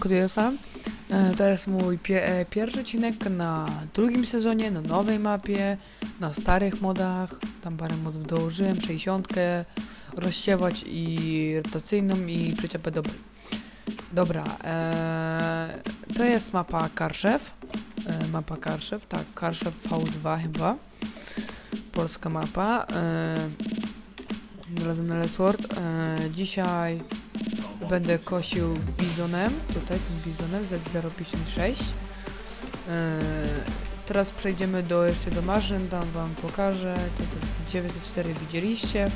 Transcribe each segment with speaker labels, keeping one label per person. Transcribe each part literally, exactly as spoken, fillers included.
Speaker 1: tu jestem. E, To jest mój pie e, pierwszy odcinek na drugim sezonie, na nowej mapie, na starych modach. Tam parę modów dołożyłem, sześćdziesiątkę, rozsiewać i rotacyjną i przyczepę do... Dobra, e, to jest mapa Karszew. E, mapa Karszew, tak, Karszew V dwa chyba. Polska mapa. E, razem na Lesword. E, dzisiaj będę kosił bizonem, tutaj tym bizonem Z zero pięćdziesiąt sześć. Yy, teraz przejdziemy do jeszcze do maszyn, tam wam pokażę. To, to dziewięćset cztery widzieliście.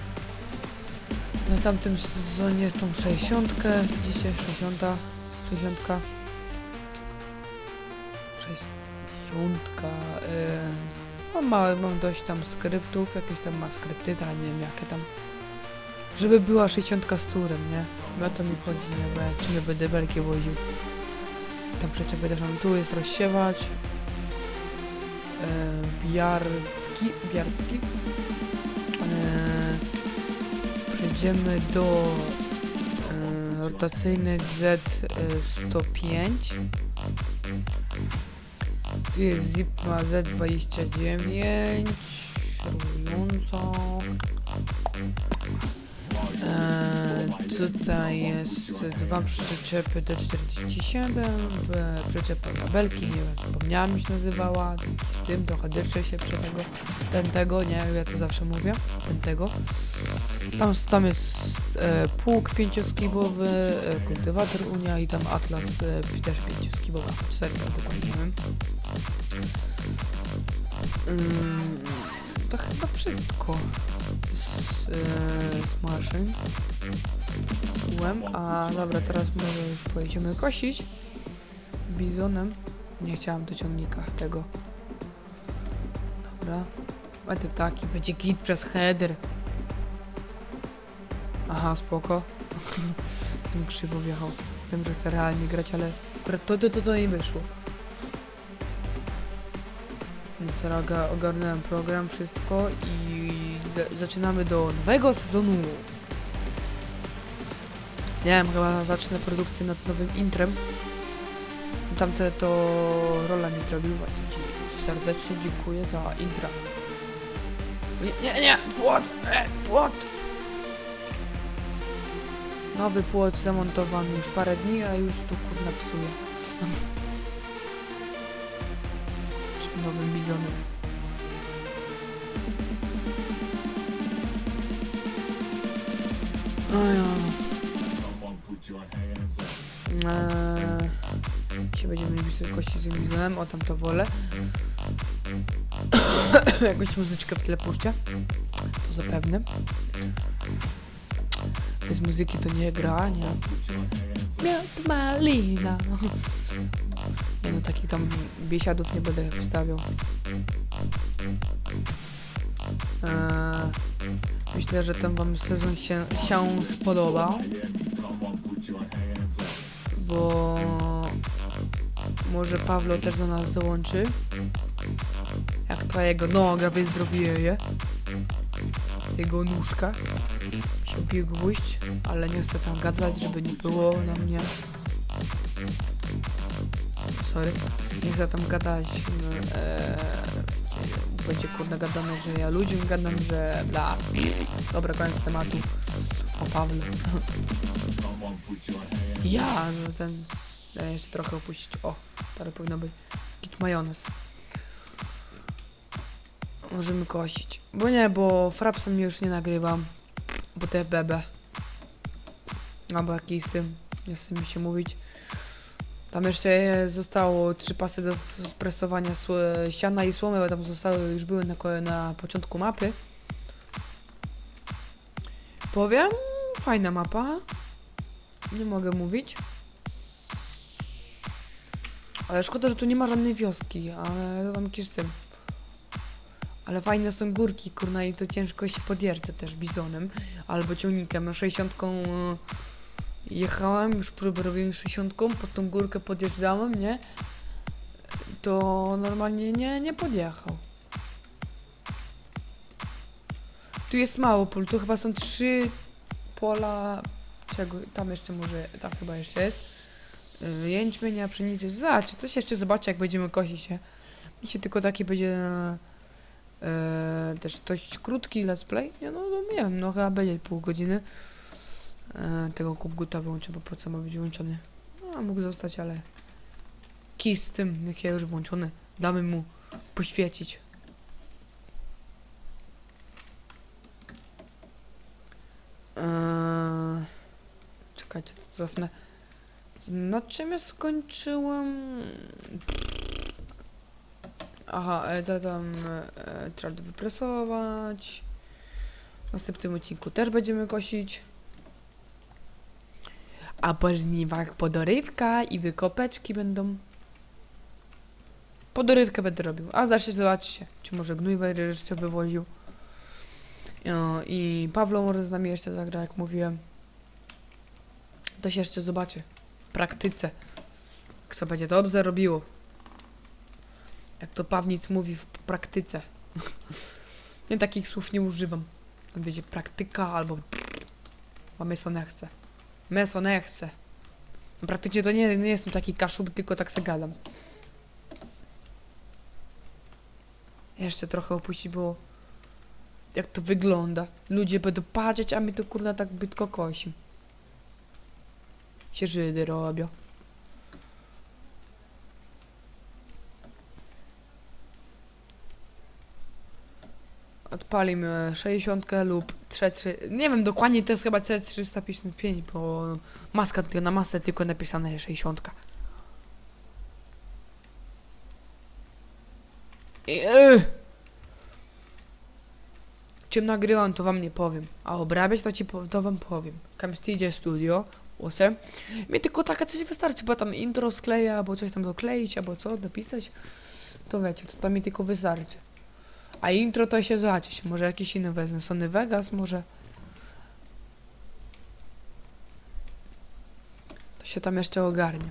Speaker 1: Na tamtym sezonie tą sześćdziesiątkę, widzicie, sześćdziesiątka, sześćdziesiątka, sześćdziesiątka. Yy, mam, mam dość tam skryptów, jakieś tam ma skrypty, ale nie wiem jakie tam. Żeby była sześćdziesiątka z turem, nie? O to mi chodzi, nie? Bo ja czy nie będę belki woził. Tam przyczepy też mam. Tu jest rozsiewacz. Yy, Biarcki. Biarcki. Yy, przejdziemy do yy, rotacyjny Z sto pięć. Tu jest Zipma Z dwadzieścia dziewięć. Rująco. Eee, tutaj jest dwa przyczepy D czterdzieści siedem, przyczepa na belki, nie wiem, zapomniałam jak się nazywała, z tym trochę dyszę się przy tego, ten tego, nie wiem, ja to zawsze mówię, ten tego. Tam, tam jest e, pług pięcioskibowy, e, kultywator Unia i tam Atlas e, też pięcioskibowy, serio, dokładnie nie wiem. Mm, to chyba wszystko z, e, z maszyn. Łem, a dobra, teraz może już pojedziemy kosić bizonem. Nie chciałam do ciągnika tego. Dobra. A to taki będzie git przez header. Aha, spoko. Jestem krzywo wjechał. Wiem, że chcę realnie grać, ale akurat to to, to, to nie wyszło. No teraz ogarnąłem program, wszystko i zaczynamy do nowego sezonu. Nie wiem, chyba zacznę produkcję nad nowym intrem. Tamte to rola mi zrobił, ci serdecznie dziękuję za intra. Nie, nie, nie, płot, e, płot. Nowy płot zamontowany już parę dni, a już tu kurna psuje. Nowym bizonem. No ja. Eee, dzisiaj będziemy mieli sobie kościć tym bizonem, o tam to wolę. Jakąś muzyczkę w tle puszczę. To zapewne. Bez muzyki to nie gra, nie. Miód malina. Nie no, takich tam biesiadów nie będę wstawiał. Eee, myślę, że ten wam sezon się, się spodoba. Bo może Pawlo też do nas dołączy. Jak to jego noga wyzdrowieje. Jego nóżka. Się bił gwóźdź, ale nie chcę tam gadać, żeby nie było na mnie. Sorry. Nie chcę tam gadać. Eee, będzie kurna gadane, że ja ludziom gadam, że bla. Dobra, koniec tematu. O Pawle. Ja, że ten... Ja jeszcze trochę opuścić. O, teraz powinno być git majonez. Możemy kosić. Bo nie, bo frapsem już nie nagrywam. Bo te bebe. Albo jakiś z tym. Nie chcę mi się mówić. Tam jeszcze zostało trzy pasy do spresowania siana i słomy, bo tam zostały, już były na, na początku mapy. Powiem, fajna mapa. Nie mogę mówić. Ale szkoda, że tu nie ma żadnej wioski, ale to tam jakiś z tym. Ale fajne są górki, kurna, i to ciężko się podjeżdża też bizonem albo ciągnikiem. No sześćdziesiątką jechałem, już próbę robiłem sześćdziesiątką, pod tą górkę podjeżdżałem, nie? To normalnie nie, nie podjechał. Tu jest mało pól, tu chyba są trzy pola, czego, tam jeszcze może, tam chyba jeszcze jest. yy, jęczmienia, pszenicy. Zobaczcie, to się jeszcze zobaczy, jak będziemy kosić, nie? Jeśli tylko taki będzie yy, też dość krótki let's play, nie? No, no nie wiem, no chyba będzie pół godziny. Yy, tego kubguta wyłączę, bo po co ma być wyłączony? No, mógł zostać, ale kij z tym, jak ja już włączony. Damy mu poświecić. Eee, czekajcie, to cofnę. Na czym ja skończyłem? Aha, e, to tam e, trzeba to wypresować. W następnym odcinku też będziemy kosić. A po żniwach podorywka i wykopeczki będą. Podorywkę będę robił. A zawsze zobaczcie, czy może gnój będę jeszcze wywoził. No, i Pawlo może z nami jeszcze zagra, jak mówiłem. To się jeszcze zobaczy. W praktyce. Jak sobie będzie dobrze robiło. Jak to Pawnic mówi w praktyce. Nie takich słów nie używam. Wiecie, praktyka albo... A meso nie chcę. Meso nie chcę. No, praktycznie to nie, nie jestem taki kaszub, tylko tak se gadam. Jeszcze trochę opuścić było. Jak to wygląda. Ludzie będą patrzeć, a my to kurna tak bytko kosim. Się Żydy robią. Odpalimy sześćdziesiąt lub C trzy. Nie wiem dokładnie, to jest chyba C trzysta pięćdziesiąt pięć, bo maska na masę tylko napisane jest sześćdziesiąt. I, yy. Czym nagrywam, to wam nie powiem. A obrabiać to ci po, to wam powiem. Camstage Studio osiem. Mi tylko taka coś wystarczy, bo tam intro skleja, albo coś tam dokleić, albo co, napisać. To wiecie, to tam mi tylko wystarczy. A intro to się zobaczyć. Może jakiś inny wezmę. Sony Vegas może. To się tam jeszcze ogarnie.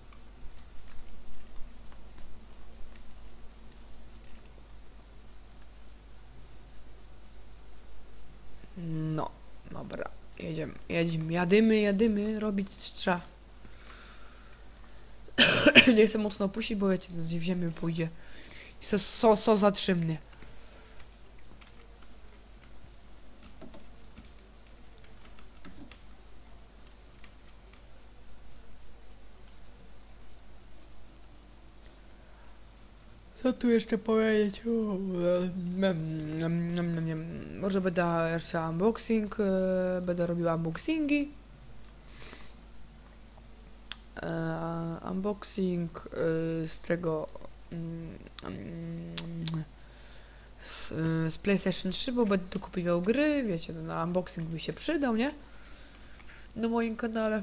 Speaker 1: No, dobra. Jedziemy, jedziemy, jadymy, jadymy, robić trzeba. Nie chcę mocno opuścić, bo wiecie, w ziemię pójdzie. I so, so, so zatrzymnie. Co tu jeszcze powiedzieć? O, em, em, em, em, em. Może będę jeszcze unboxing, e, będę robił unboxingi. E, unboxing e, z tego mm, mm, z, e, z PlayStation trzy, bo będę dokupywał gry, wiecie, no, na unboxing by się przydał, nie? Na moim kanale.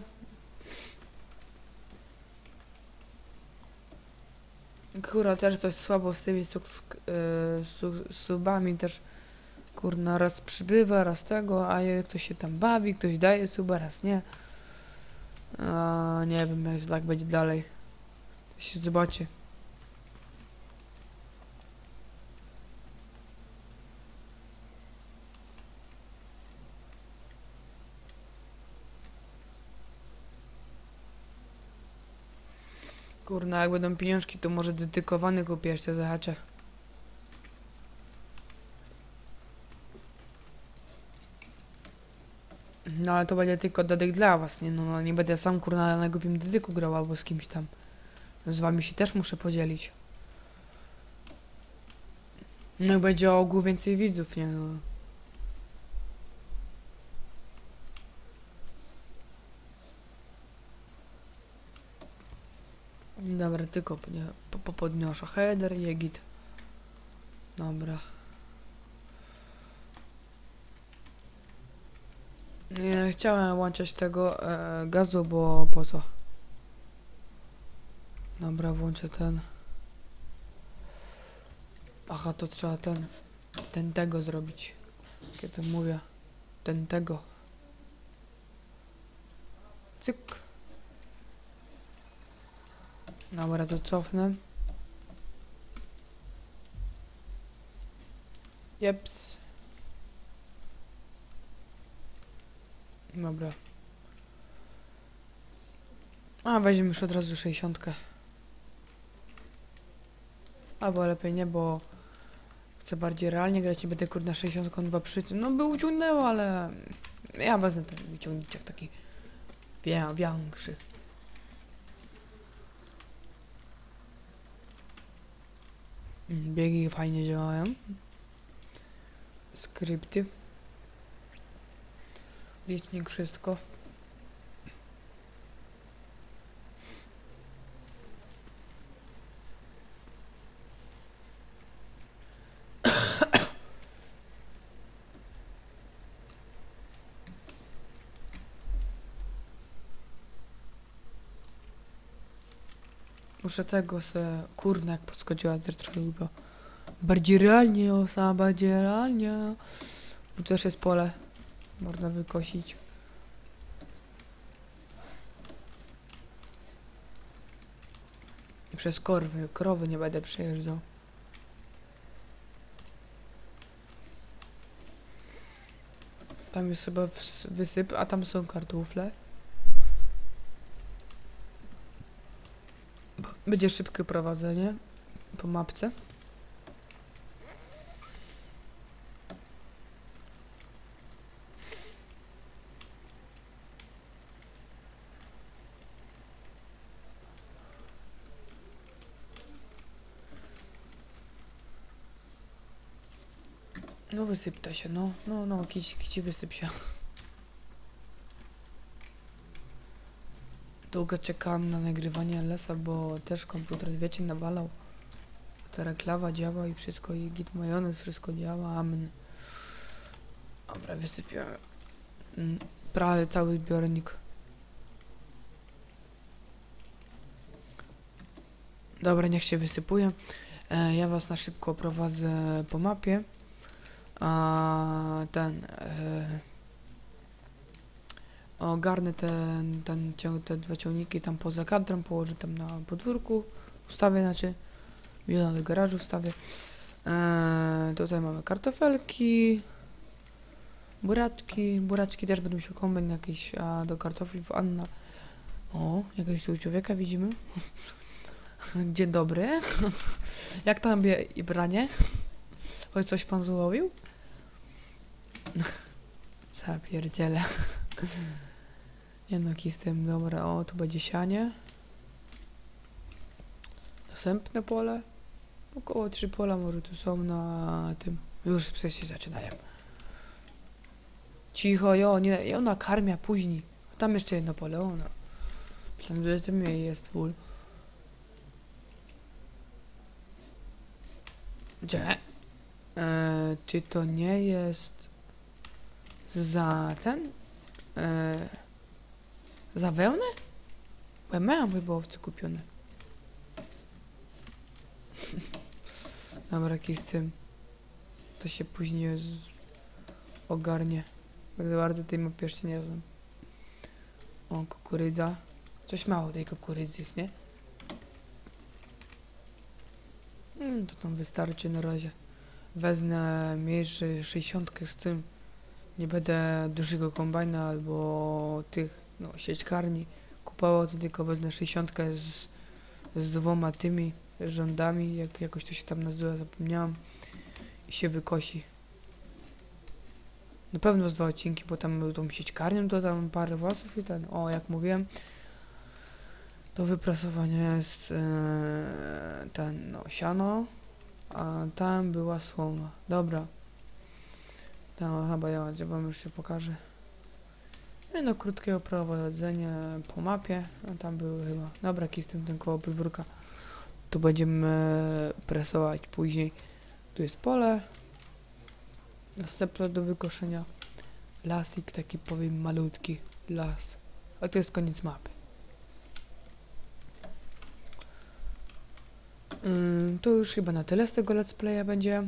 Speaker 1: Kurwa, też coś słabo z tymi suk- e, su- subami też. Kurna, raz przybywa, raz tego, a jak ktoś się tam bawi, ktoś daje suba, raz nie. A, nie wiem, jak tak będzie dalej. To się zobaczy. Kurna, jak będą pieniążki, to może dedykowany kupię jeszcze zahaczę. No ale to będzie tylko dedyk dla was, nie? No, no nie będę sam kurna na głupim dedyku grał albo z kimś tam. Z wami się też muszę podzielić. No i będzie o ogół więcej widzów, nie no. Dobra, tylko nie, po, po podniosę header, jegit. Dobra. Nie chciałem łączyć tego e, gazu, bo po co? Dobra, włączę ten. Aha, to trzeba ten, ten tego zrobić. Jak ja to mówię? Ten tego. Cyk. Dobra, to cofnę. Jeps. Dobra. A, weźmiemy już od razu sześćdziesiątkę. Albo lepiej nie, bo chcę bardziej realnie grać i będę kurde na sześćdziesiąt dwa przycisk. No by uciągnęło, ale ja wezmę ten wyciągnięciak taki wię większy. Mm, Biegi fajnie działają. Skrypty. Licznik, wszystko. Muszę tego se, kurna jak podskoczyła, też trochę lubię. Bardziej realnie, osa, bardziej realnie. Tu też jest pole. Można wykosić. I przez korwy, krowy nie będę przejeżdżał. Tam jest chyba wysyp, a tam są kartofle. Będzie szybkie prowadzenie po mapce. No wysypta się, no, no, no, kici, kici wysyp się. Długo czekałam na nagrywanie L S a, bo też komputer, wiecie, nawalał. Ta reklawa działa i wszystko, i git majonez, wszystko działa, amen. Dobra, wysypiałem. Mm, prawie cały zbiornik. Dobra, niech się wysypuje. E, ja was na szybko prowadzę po mapie. A ten... E, ogarnę ten, ten, ciąg, te dwa ciągniki tam poza kadrem, położę tam na podwórku. Ustawię, znaczy... Biorę do garażu, wstawię. Eee, tutaj mamy kartofelki, buraczki. Buraczki też będą się kombin jakiś, a do kartofli w Anna. O, jakiegoś tu człowieka widzimy. Dzień dobry. Jak tam bie i branie? Choć coś pan złowił? Zapierdzielę. Nie no, z tym, dobra, o, tu będzie sianie. Następne pole. Około trzy pola może tu są na tym. Już psy się zaczynają. Cicho, jo, nie, i ona karmia później. Tam jeszcze jedno pole, ona. Myślałem, że tym jej jest full. Gdzie? Eee, czy to nie jest za ten? Eee, za wełnę? Bo ja miałam chyba owce kupione. Dobra, jakiś z tym. To się później z... ogarnie. Tak bardzo tej mapy jeszcze nie znam. O, kukurydza. Coś mało tej kukurydzy jest, nie? Hmm, to tam wystarczy na razie. Wezmę mniejszy sześćdziesiątkę z tym. Nie będę dużego kombajna albo tych, no, sieczkarni kupował, to tylko wezmę sześćdziesiątkę z, z dwoma tymi rządami, jak jakoś to się tam nazywa, zapomniałam. I się wykosi. Na pewno z dwa odcinki, bo tam tą sieczkarnią to tam parę włosów i ten, o, jak mówiłem, do wyprasowania jest e, ten, no, siano, a tam była słoma. Dobra. No, chyba ja, ja wam już się pokażę. No, no krótkie prowadzenie po mapie, a tam były chyba. Dobra, kij z tym, ten koło podwórka. Tu będziemy presować później. Tu jest pole. Następne do wykoszenia. Lasik, taki powiem malutki las. A to jest koniec mapy. Ym, to już chyba na tyle z tego let's playa będzie.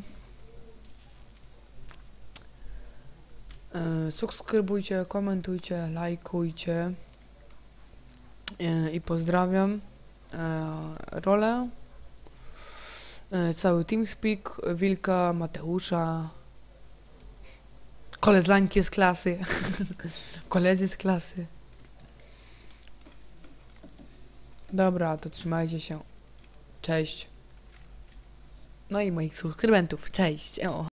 Speaker 1: Yy, subskrybujcie, komentujcie, lajkujcie. Yy, I pozdrawiam. Yy, rolę. Yy, cały TeamSpeak, Wilka, Mateusza. Koleżanki z klasy. Koledzy z klasy. Dobra, to trzymajcie się. Cześć. No i moich subskrybentów. Cześć. O.